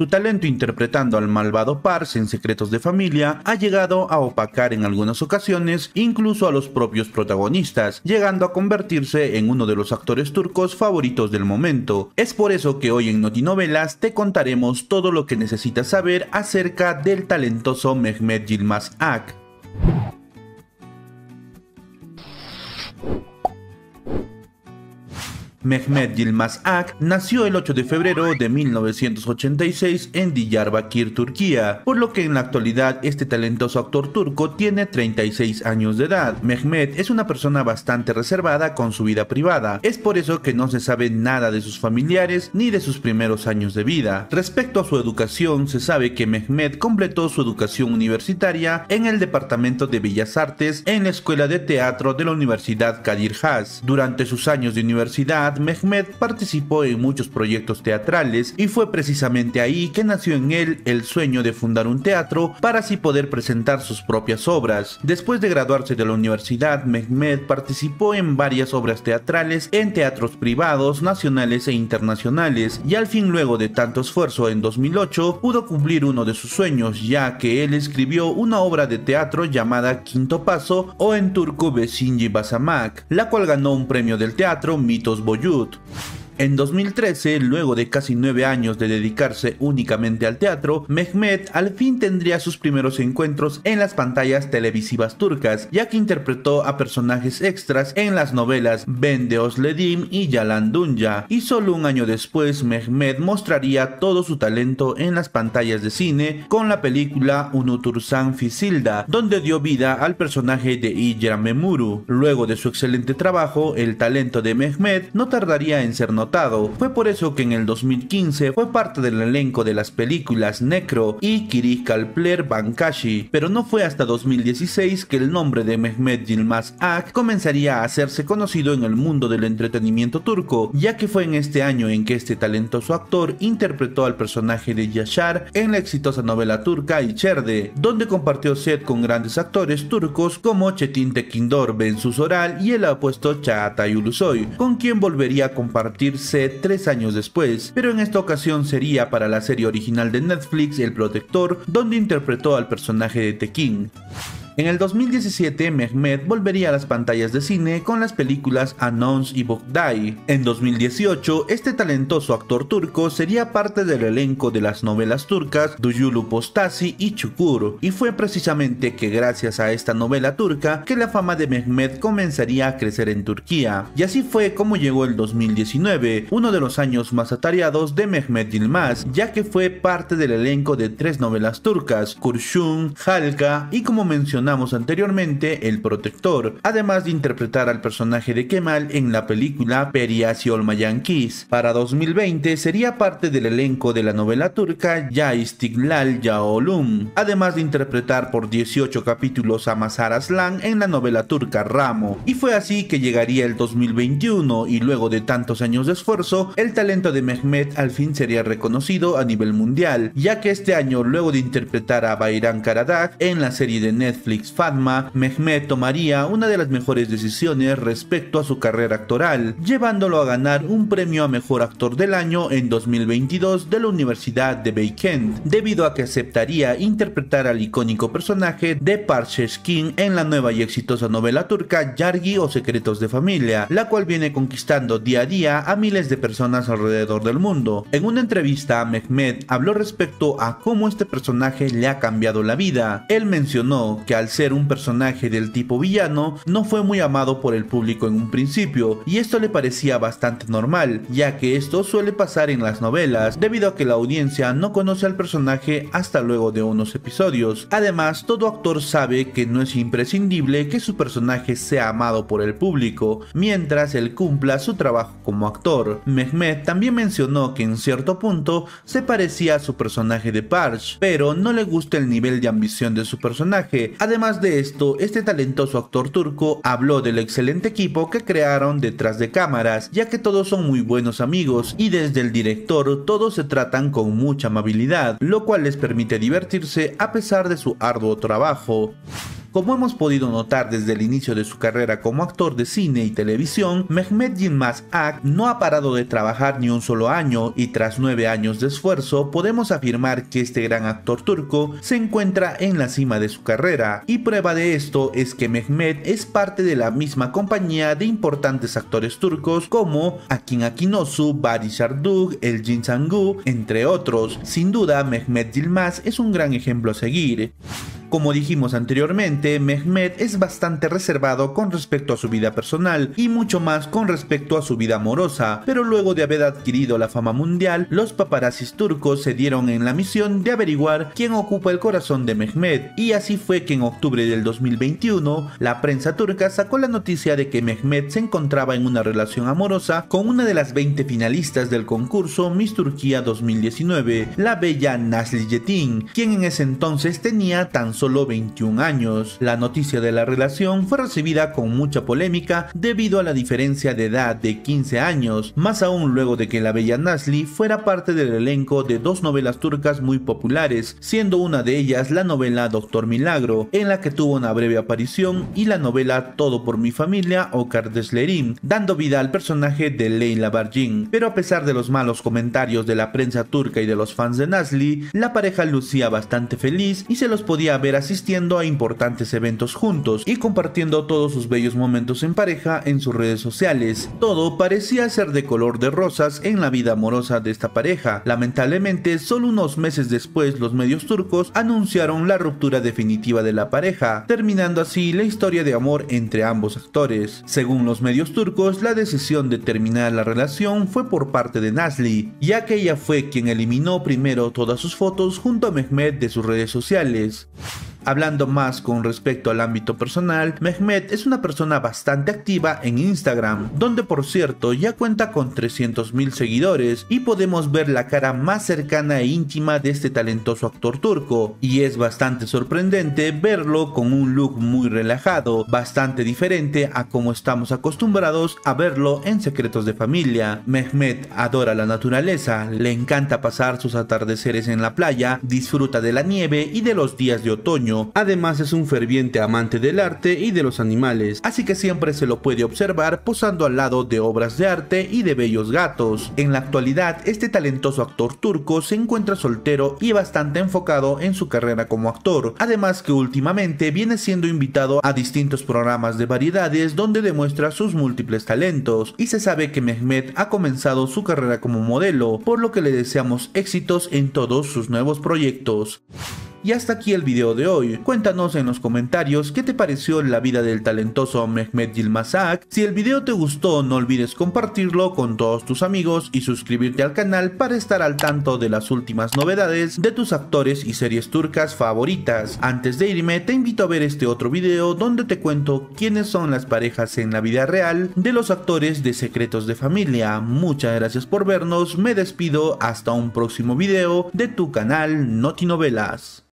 Su talento interpretando al malvado Pars en Secretos de Familia ha llegado a opacar en algunas ocasiones incluso a los propios protagonistas, llegando a convertirse en uno de los actores turcos favoritos del momento. Es por eso que hoy en Notinovelas te contaremos todo lo que necesitas saber acerca del talentoso Mehmet Yılmaz Ak. Mehmet Yılmaz Ak nació el 8 de febrero de 1986 en Diyarbakır, Turquía, por lo que en la actualidad este talentoso actor turco tiene 36 años de edad. Mehmet es una persona bastante reservada con su vida privada, es por eso que no se sabe nada de sus familiares ni de sus primeros años de vida. Respecto a su educación, se sabe que Mehmet completó su educación universitaria en el Departamento de Bellas Artes en la Escuela de Teatro de la Universidad Kadir Has. Durante sus años de universidad, Mehmet participó en muchos proyectos teatrales y fue precisamente ahí que nació en él el sueño de fundar un teatro para así poder presentar sus propias obras. Después de graduarse de la universidad, Mehmet participó en varias obras teatrales en teatros privados, nacionales e internacionales, y al fin, luego de tanto esfuerzo, en 2008 pudo cumplir uno de sus sueños, ya que él escribió una obra de teatro llamada Quinto Paso, o en turco Beşinci Basamak, la cual ganó un premio del teatro Mitos Boyut. En 2013, luego de casi 9 años de dedicarse únicamente al teatro, Mehmet al fin tendría sus primeros encuentros en las pantallas televisivas turcas, ya que interpretó a personajes extras en las novelas Ben de Özledim y Yalan Dünya, y solo un año después Mehmet mostraría todo su talento en las pantallas de cine con la película Unutursan Fisilda, donde dio vida al personaje de Ijra Memuru. Luego de su excelente trabajo, el talento de Mehmet no tardaría en ser notado. Fue por eso que en el 2015 fue parte del elenco de las películas Necro y Kirikalpler Bankashi, pero no fue hasta 2016 que el nombre de Mehmet Yılmaz Ak comenzaría a hacerse conocido en el mundo del entretenimiento turco, ya que fue en este año en que este talentoso actor interpretó al personaje de Yaşar en la exitosa novela turca İçeride, donde compartió set con grandes actores turcos como Çetin Tekindor, Bensu Soral y el apuesto Çağatay Ulusoy, con quien volvería a compartir set 3 años después, pero en esta ocasión sería para la serie original de Netflix El Protector, donde interpretó al personaje de Tekin. En el 2017, Mehmet volvería a las pantallas de cine con las películas Anons y Bogday. En 2018, este talentoso actor turco sería parte del elenco de las novelas turcas Duyulu Postasi y Çukur, y fue precisamente que gracias a esta novela turca que la fama de Mehmet comenzaría a crecer en Turquía. Y así fue como llegó el 2019, uno de los años más atareados de Mehmet Yılmaz, ya que fue parte del elenco de 3 novelas turcas, Kurşun, Halka y, como mencionamos anteriormente, El Protector, además de interpretar al personaje de Kemal en la película Perias y Olmayan Kiss. Para 2020 sería parte del elenco de la novela turca Ya İstiklal Ya Oğlum, además de interpretar por 18 capítulos a Mazhar Aslan en la novela turca Ramo. Y fue así que llegaría el 2021 y luego de tantos años de esfuerzo, el talento de Mehmet al fin sería reconocido a nivel mundial, ya que este año, luego de interpretar a Bayram Karadag en la serie de Netflix Fatma, Mehmet tomaría una de las mejores decisiones respecto a su carrera actoral, llevándolo a ganar un premio a Mejor Actor del Año en 2022 de la Universidad de Beykent, debido a que aceptaría interpretar al icónico personaje de Pars Şeşkin en la nueva y exitosa novela turca Yargi o Secretos de Familia, la cual viene conquistando día a día a miles de personas alrededor del mundo. En una entrevista, Mehmet habló respecto a cómo este personaje le ha cambiado la vida. Él mencionó que al ser un personaje del tipo villano, no fue muy amado por el público en un principio, y esto le parecía bastante normal, ya que esto suele pasar en las novelas, debido a que la audiencia no conoce al personaje hasta luego de unos episodios. Además, todo actor sabe que no es imprescindible que su personaje sea amado por el público, mientras él cumpla su trabajo como actor. Mehmet también mencionó que en cierto punto se parecía a su personaje de Pars, pero no le gusta el nivel de ambición de su personaje. Además de esto, este talentoso actor turco habló del excelente equipo que crearon detrás de cámaras, ya que todos son muy buenos amigos y desde el director todos se tratan con mucha amabilidad, lo cual les permite divertirse a pesar de su arduo trabajo. Como hemos podido notar desde el inicio de su carrera como actor de cine y televisión, Mehmet Yılmaz Ak no ha parado de trabajar ni un solo año, y tras 9 años de esfuerzo podemos afirmar que este gran actor turco se encuentra en la cima de su carrera, y prueba de esto es que Mehmet es parte de la misma compañía de importantes actores turcos como Akin Akinosu, Barış Arduç, Elçin Sangu, entre otros. Sin duda, Mehmet Yılmaz es un gran ejemplo a seguir. Como dijimos anteriormente, Mehmet es bastante reservado con respecto a su vida personal y mucho más con respecto a su vida amorosa, pero luego de haber adquirido la fama mundial, los paparazzis turcos se dieron en la misión de averiguar quién ocupa el corazón de Mehmet, y así fue que en octubre del 2021, la prensa turca sacó la noticia de que Mehmet se encontraba en una relación amorosa con una de las 20 finalistas del concurso Miss Turquía 2019, la bella Nazlı Yetin, quien en ese entonces tenía tan solo 21 años. La noticia de la relación fue recibida con mucha polémica debido a la diferencia de edad de 15 años, más aún luego de que la bella Nazlı fuera parte del elenco de 2 novelas turcas muy populares, siendo una de ellas la novela Doctor Milagro, en la que tuvo una breve aparición, y la novela Todo por mi familia o Kardeşlerim, dando vida al personaje de Leyla Bargin. Pero a pesar de los malos comentarios de la prensa turca y de los fans de Nazlı, la pareja lucía bastante feliz y se los podía ver asistiendo a importantes eventos juntos y compartiendo todos sus bellos momentos en pareja en sus redes sociales. Todo parecía ser de color de rosas en la vida amorosa de esta pareja. Lamentablemente, solo unos meses después los medios turcos anunciaron la ruptura definitiva de la pareja, terminando así la historia de amor entre ambos actores. Según los medios turcos, la decisión de terminar la relación fue por parte de Nazlı, ya que ella fue quien eliminó primero todas sus fotos junto a Mehmet de sus redes sociales. Hablando más con respecto al ámbito personal, Mehmet es una persona bastante activa en Instagram, donde por cierto ya cuenta con 300.000 seguidores, y podemos ver la cara más cercana e íntima de este talentoso actor turco, y es bastante sorprendente verlo con un look muy relajado, bastante diferente a como estamos acostumbrados a verlo en Secretos de Familia. Mehmet adora la naturaleza, le encanta pasar sus atardeceres en la playa, disfruta de la nieve y de los días de otoño. Además es un ferviente amante del arte y de los animales, así que siempre se lo puede observar posando al lado de obras de arte y de bellos gatos. En la actualidad, este talentoso actor turco se encuentra soltero y bastante enfocado en su carrera como actor, además que últimamente viene siendo invitado a distintos programas de variedades donde demuestra sus múltiples talentos, y se sabe que Mehmet ha comenzado su carrera como modelo, por lo que le deseamos éxitos en todos sus nuevos proyectos. Y hasta aquí el video de hoy. Cuéntanos en los comentarios qué te pareció la vida del talentoso Mehmet Yılmaz Ak. Si el video te gustó, no olvides compartirlo con todos tus amigos y suscribirte al canal para estar al tanto de las últimas novedades de tus actores y series turcas favoritas. Antes de irme, te invito a ver este otro video donde te cuento quiénes son las parejas en la vida real de los actores de Secretos de Familia. Muchas gracias por vernos, me despido hasta un próximo video de tu canal Notinovelas.